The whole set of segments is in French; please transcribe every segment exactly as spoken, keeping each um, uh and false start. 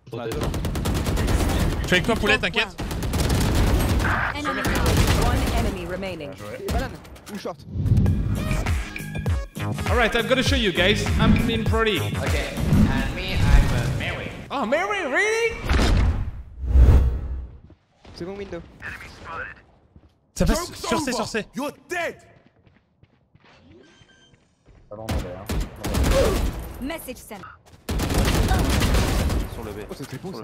Je suis avec toi, poulet, t'inquiète. Alright, I'm gonna show you guys. I'm in Brody. Okay, and me, I'm uh, Mary. Oh, Mary, really? Second window. Ça passe sur C, sur C. You're dead. Message sent. Sur le B. Oh, c'était beau ça.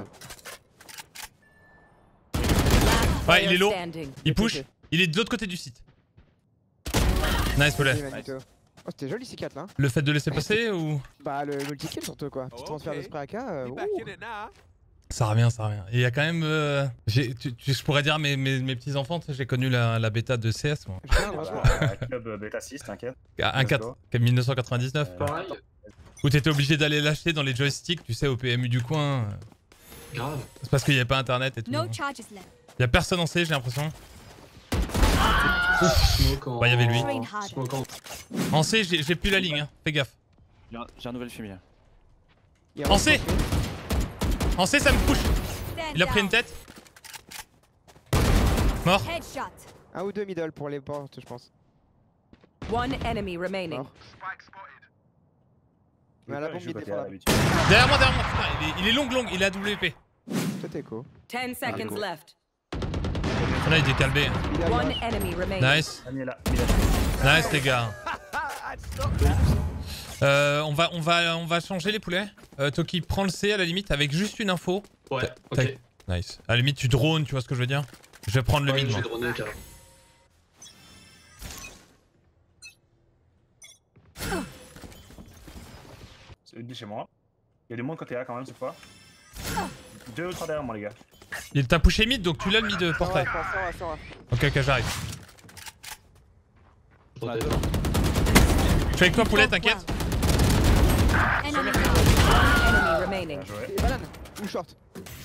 Ouais, il est low. Il push. Il est de l'autre côté du site. Nice, poulet. Oh, c'était joli C quatre là. Le fait de laisser passer ou. Bah, le multi-kill surtout quoi. Petit transfert de spray A K. Euh, Ça revient, ça revient. Il y a quand même. Euh, tu, tu, je pourrais dire mes, mes, mes petits enfants, j'ai connu la, la bêta de C S moi. Un club bêta six, t'inquiète. Un quatre, mille neuf cent quatre-vingt-dix-neuf. Pareil. Où t'étais obligé d'aller l'acheter dans les joysticks, tu sais, au P M U du coin. Grave. C'est parce qu'il n'y avait pas internet et tout. No charges left. Il y a personne en C, j'ai l'impression. Bah, il y avait lui. En... En C, j'ai plus la ligne, hein. Fais gaffe. J'ai un nouvel fumier. En C En C, ça me push. Il a pris une tête. Mort. Un ou deux middle pour les portes, je pense. One enemy remaining. Mort. Mais à la bombe mid des fois. Derrière moi, derrière moi, putain, il est, il est long, long, il est à W P. Tout écho. ten seconds left. Là, il est calbé. One enemy remaining. Nice. Nice, les gars. Euh, on va, on va, on va changer les poulets. Euh, Toki, prends le C à la limite avec juste une info. Ouais, ok. Nice. À la limite, tu drones, tu vois ce que je veux dire. Je vais prendre le ouais, mid, moi. Je vais droner, carrément. C'est une chez moi. Il y a du monde côté A quand même cette fois. Deux ou trois derrière moi, les gars. Il t'a pushé mid, donc tu l'as le mid portrait. Ok, ok, j'arrive. Je suis avec toi, poulet, t'inquiète. Enemy remaining. Banane ou short.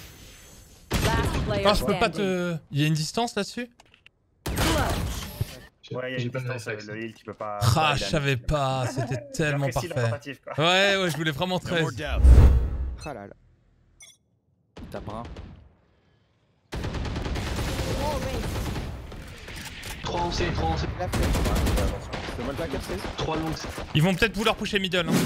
Oh, je peux pas te. Il y a une distance là-dessus? Ouais, il y a une distance avec le heal qui peut pas. Ah, je savais pas, c'était tellement parfait. Ouais, ouais, je voulais vraiment treize. Ah là là. T'as pas un. trois en C, trois en C. trois longs. Ils vont peut-être vouloir pusher middle. Hein.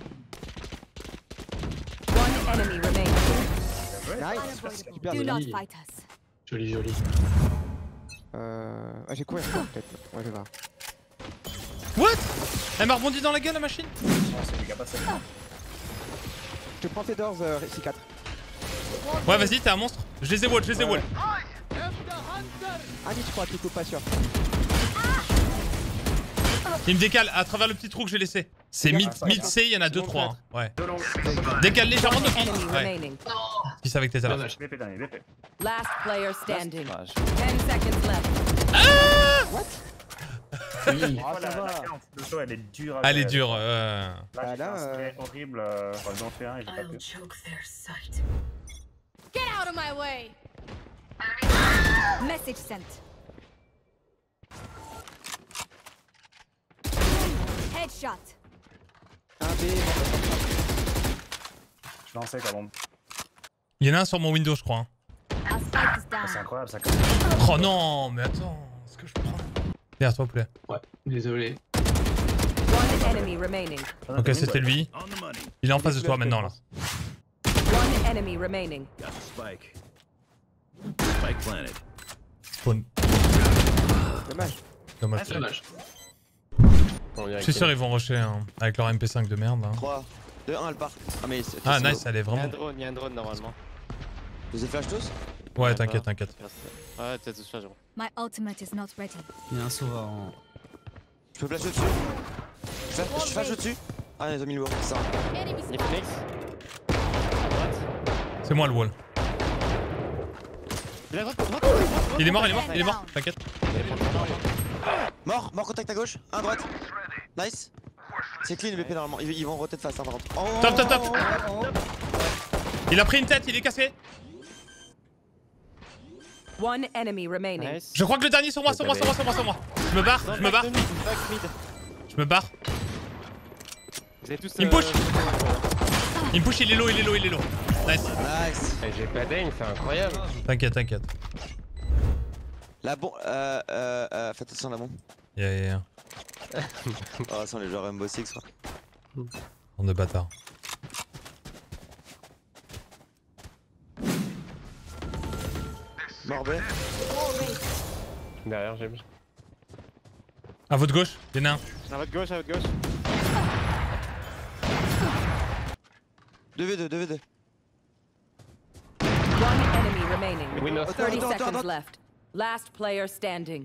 One enemy remaining. Nice. Super Do not joli. fight us. Joli, joli. Euh. Ah, j'ai couru peut-être. Ouais, je vais voir. What? Elle m'a rebondi dans la gueule la machine? Je te prends tes doors, euh, C quatre. Ouais, vas-y, t'es un monstre. Je les ai wall, je les ai wall. Ah, je crois, Kiko, pas sûr. Il me décale à travers le petit trou que j'ai laissé. C'est mid, mid C, il y en a deux trois. Hein. Ouais. Décale légèrement de qui? Ouais. Qui avec tes alarmes. Last player standing. ten seconds left. Ah! What? Oui. Oh, la, la quarante de saut, elle est dure. Elle est dure. Euh... Là, j'ai un spray horrible. Euh, enfin, j'en fais un et j'ai pas pu. Get out of my way. Message sent. Headshot. Un B. Je lançais ta bombe. Il y en a un sur mon Windows, je crois. Hein. Our spike is Oh, c'est down. incroyable ça. Oh non, mais attends, est-ce que je prends? Derrière toi, poulet. Ouais, désolé. One enemy remaining. Ok, c'était lui. Il est en face de toi maintenant là. One enemy remaining. Spike. Spike planted. Spawn. Dommage. Dommage. Dommage. Je suis sûr ils vont rusher hein, avec leur M P cinq de merde. Hein. trois, deux, un, elle part. Ah, mais ah nice, elle est Il y a vraiment. un drone, il y a un drone normalement. Vous êtes flash tous? Ouais, t'inquiète, t'inquiète. Ouais, t'es tous flash, gros. My ultimate is not ready. Il y a un sauveur en. Je peux flash dessus? Je flash, je flash dessus? Ah, ils ont mis le wall, c'est ça. Enemy Il y a spot. Phoenix. C'est moi le wall. Il est à droite, droite, droite, droite. Il est mort, il est mort, il est mort, t'inquiète. Mort, mort, contact à gauche, un à droite. Nice. C'est clean le B P normalement, ils ils vont roter de face, hein, par contre. Oh, Top, top, top. Il a pris une tête, il est cassé. One enemy remaining. Nice. Je crois que le dernier sur moi, sur moi, sur moi, sur moi, sur moi. Je me barre, je me barre. Je me barre. Vous avez tous, Il me push. Il me push, il est low, il est low, il est low. Nice. Nice. J'ai pas d'aim, c'est incroyable. T'inquiète, t'inquiète. La bombe. Euh, euh, euh, faites attention à la bombe. Yeah, yeah, yeah. Oh, ça sont les joueurs Rainbow Six, quoi. On est bâtard. Mort B. Derrière, j'ai. À votre gauche, y'en a un. À votre gauche, à votre gauche. deux v deux, deux v deux. One enemy remaining. Windows. thirty Attends, attends, seconds attends. left. Last player standing.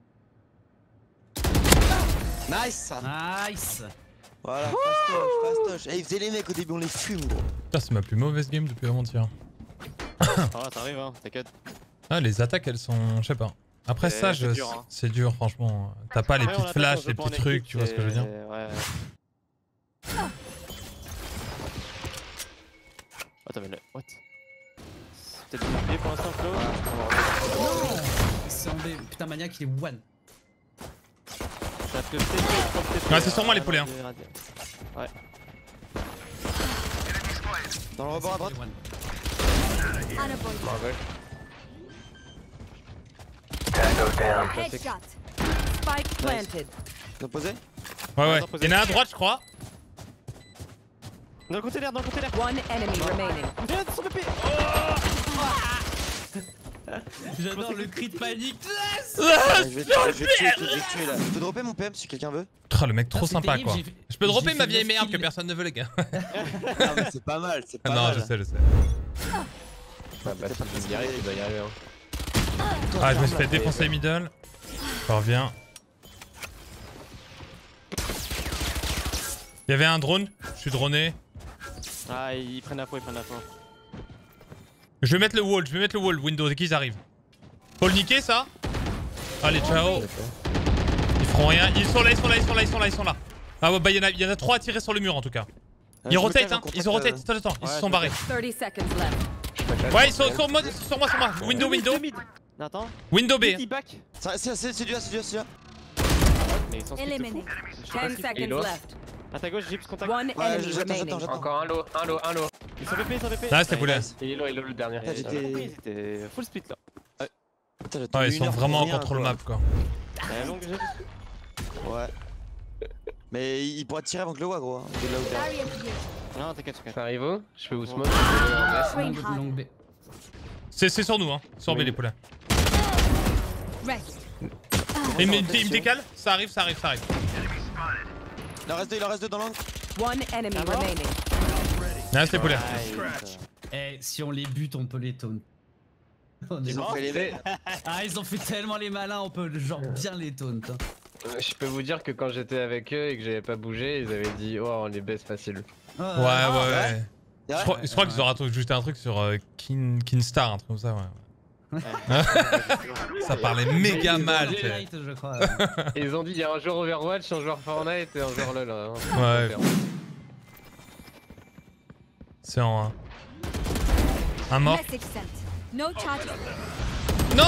Nice. Nice. Voilà, fastoche, fastoche. Eh, ils faisaient les mecs au début, on les fume, gros. Putain, c'est ma plus mauvaise game depuis avant-hier. Ah, ça arrive, hein, t'inquiète. Ah, les attaques, elles sont. Je sais pas. Après C'est- ça, c'est je... dur, hein. c'est dur, franchement. T'as pas les Après, on petites attaque, flashs, on se les bat en petits trucs, équipe, tu vois ce que je veux dire. c'est- Ouais. Oh, t'avais le. What? T'as du marqué pour l'instant, Flo? C'est en B. Putain, Maniac, il est one. Ça peut peut-être. Ouais, c'est sur moi, les poulets, hein. Ouais. Dans le rebord à droite. Unavoidable. Headshot. Spike planted. T'as posé? Ouais, ouais. Attends, posez- Y'en a un à droite, je crois. Dans le côté l'air, dans le côté l'air. One enemy remaining. Viens, son pépé. J'adore le cri de panique. Je vais te je vais te tuer, je vais te tuer là. Je peux dropper mon P M si quelqu'un veut? Oh, le mec trop c'est sympa, terrible, quoi. j'ai fait- Je peux j'ai dropper fait ma vieille neuf merde que kills. personne ne veut, les gars. Non, mais c'est pas mal, c'est pas Non, mal. je sais, je sais. Bah, bah, si tu y arrives, tu dois y arriver. Hein. Ah, je me suis fait défoncer middle. Je reviens. Il y avait un drone, je suis droné. Ah, ils prennent la peau, ils prennent la peau. Je vais mettre le wall, je vais mettre le wall, Windows, dès qu'ils arrivent. Faut le niquer ça? Allez, ciao. Ils feront rien. Ils sont là, ils sont là, ils sont là, ils sont là, ils sont là. Ah ouais, bah y'en a, y en a trois à tirer sur le mur en tout cas. Ils rotate, hein, ils ont rotate, attends, attends, ils se sont barrés. thirty seconds left. Ouais, ils sont sur moi, sur moi, sur moi. Window, window. Attends. Window B. C'est c'est- c'est celui-là, celui-là, celui-là. Mais ils sont Eliminate. ten seconds left. À ta gauche, j'ai plus contact. One Ouais, enemy j'attends, remaining. j'attends, j'attends. Encore un lot, un lot, un lot. Ils sont V P, ils sont V P. Ah, c'était poulet. Il est low, il est low le dernier. Putain, j'étais. Ils étaient full split là. Ouais. Putain, j'ai Ouais, attendu ils une sont heure vraiment pour en rien, contrôle quoi. map quoi. Ouais, longue, j'ai vu. Ouais. Mais il pourra tirer avant que le voit, gros. hein, de là où t'es. Barrier here. Non, t'inquiète, t'inquiète. Ça arrive où? Je peux vous smoke. Train hard. Long B. C'est c'est sur nous, hein. Sur B les poulets. Rest. Et il me il me décale. Ça arrive, ça arrive, ça arrive. Il en reste deux, il en reste deux dans l'angle. One enemy remaining. Ah, c'était poulet. Eh, si on les bute, on peut les taunt. On est Ils ont mort. fait les. Ah, ils ont fait tellement les malins, on peut genre bien les taunt. hein. Je peux vous dire que quand j'étais avec eux et que j'avais pas bougé, ils avaient dit oh on les baisse facile. Ouais, ouais, ouais. Je Ouais. crois, je crois qu'ils auraient ajouté un truc sur euh, Kin, Kinstar, un truc comme ça, ouais. Ça parlait méga mal. Des tu sais. lights, je crois. Et ils ont dit il y a un joueur Overwatch, un joueur Fortnite et un joueur LoL. hein. Ouais. C'est en un. Un mort. Message sent. No charges. Non!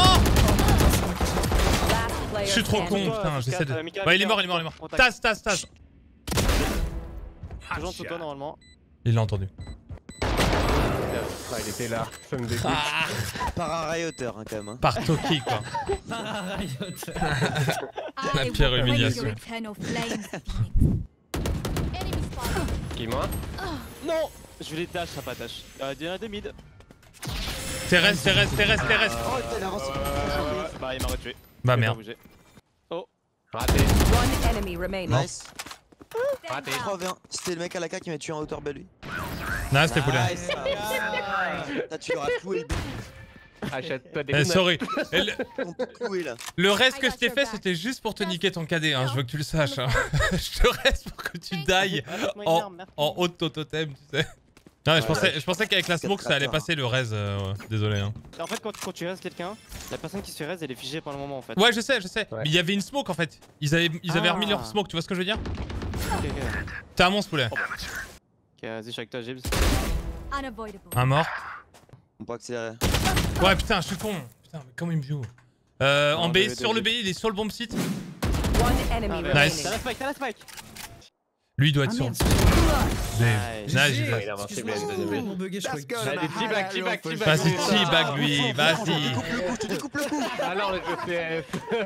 Last player Je suis trop standing. con, putain, j'essaie de. Mika, Ouais, il est Mika, mort, il est mort, il est mort. contact. Taz, Taz, Taz. Toujours sous toi normalement. Il l'a entendu. Ah, il était là, ça me dégoûte. Par un rayoteur, hein, quand même. hein. Par Toki, quoi. Ah, Riot. La I pire will bring humiliation. your eternal flames, Phoenix. Enemy spotted. Qui moi? Non! Je vais les dash, ça pas dash. Il y en a deux mid. Terrestre, terrestre, terrestre, terrestre. Oh, il avance. Bah, il m'a retué. Bah Il a merde. bougé. Raté. One enemy remaining. Nice. Raté. trois v un. C'était le mec à la K qui m'a tué en hauteur bas lui. Non, c'était poulet. Nice. T'as tu l'auras cloué le but. Achète-toi des Eh, lunettes. sorry. Et le, On t'a cloué là. le reste que je t'ai fait, c'était juste pour te niquer ton K D, hein. Je veux que tu le saches. Hein. Je te reste pour que tu die en, en haut de ton totem, tu sais. Non, mais je pensais, je pensais qu'avec la smoke, ça allait passer le raise. euh, ouais. Désolé. Hein. En fait, quand, quand tu restes quelqu'un, la personne qui se reste, elle est figée pendant le moment en fait. Ouais, je sais, je sais. Ouais. Mais il y avait une smoke en fait. Ils avaient, ils avaient Ah. remis leur smoke, tu vois ce que je veux dire? Ok, ok. T'es un monstre, poulet. Ok, vas-y, je suis avec toi, Gibbs. Unavoidable. Un mort. On peut accélérer. Ouais, putain, je suis con. Putain, mais comment il me joue? Euh, en Non, B, B, sur B, le B. B, il est sur le bomb site. One enemy Ah, remaining. Nice. T'as la spike, t'as la spike. Lui il doit être Ah, sur. merde, Nice, nice, G G. Blaze. Il a inventé Excuse-moi, Blaze, désolé. mon bugué, je croyais que- Allez, T-bag, T-bag, T-bag. Vas-y, T-bag lui, vas-y. Découpe le coup, tu découpes le coup. Ah non, je fais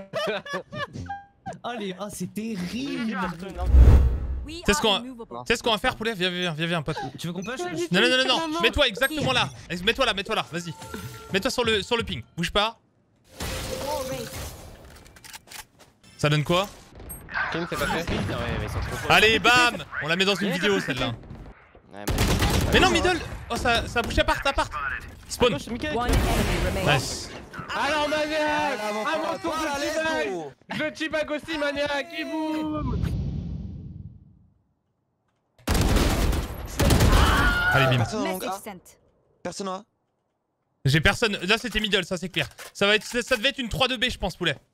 Allez, ah c'est terrible. We C'est ce qu'on are a- immovable. Tu sais ce qu'on va faire, poulet? Viens, viens, viens, viens, pote. Tu veux qu'on push? Non, non, non, non, non. Mets-toi exactement là. Mets-toi là, mets-toi là, vas-y. Mets-toi sur le, sur le ping. Bouge pas. Ça donne quoi? Ken, c'est pas fait? Putain, ouais, mais ils sont trop forts. Allez, bam! On la met dans une vidéo celle-là. Ouais, Mais non, middle! Oh, ça, ça a bougé appart, appart! Spawn! One enemy remaining. Nice. Alors, maniaque! Ah, mon À mon pote, tour voilà, de let's T-bag! go. Je T-bag aussi, maniaque! Et boum! Allez, bim. Personne en long Message A. sent. Personne en A. J'ai personne. Là, c'était middle, ça c'est clair. Ça, va être, ça, ça devait être une trois deux B, je pense, poulet.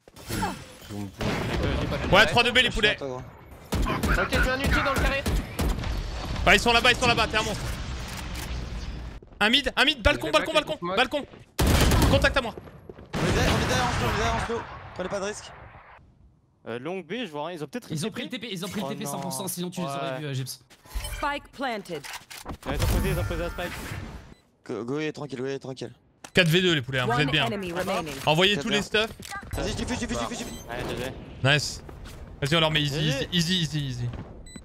Ouais, trois deux B, les poulets. Ok, je mets un ulti dans le carré. Bah, ils sont là-bas, ils sont là-bas, t'es à mon. Un mid, un mid, balcon, Je vais balcon, pas balcon, qu'ils balcon. Contact à moi. On est derrière, on est derrière en slow, on est derrière en slow. Prenez pas de risque. Euh, long B, je vois rien. Ils ont peut-être. Ils ont pris le T P, ils ont pris le Oh T P cent pour cent, non. sinon tu les aurais Ouais. vus, euh, Gips. Spike planted. Ouais, ils ont posé, ils ont posé la spike. Go, go, est tranquille, go, tranquille. quatre v deux, les poulets, hein, vous One êtes bien. enemy remaining. Envoyez Très tous bien. les stuff. Vas-y, je diffuse, je diffuse, je diffuse, je diffuse. Ouais, G G. Nice. Vas-y, on leur met easy, G G. easy, easy, easy, easy.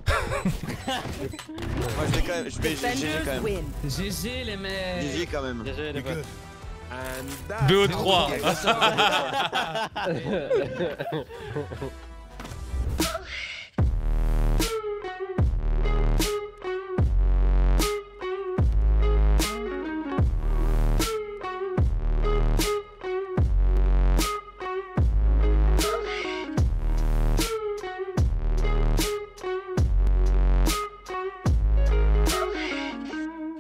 Moi, je vais quand même, je vais G G quand Defenders même. win. G G les mecs. G G quand même. G G les potes. B O trois.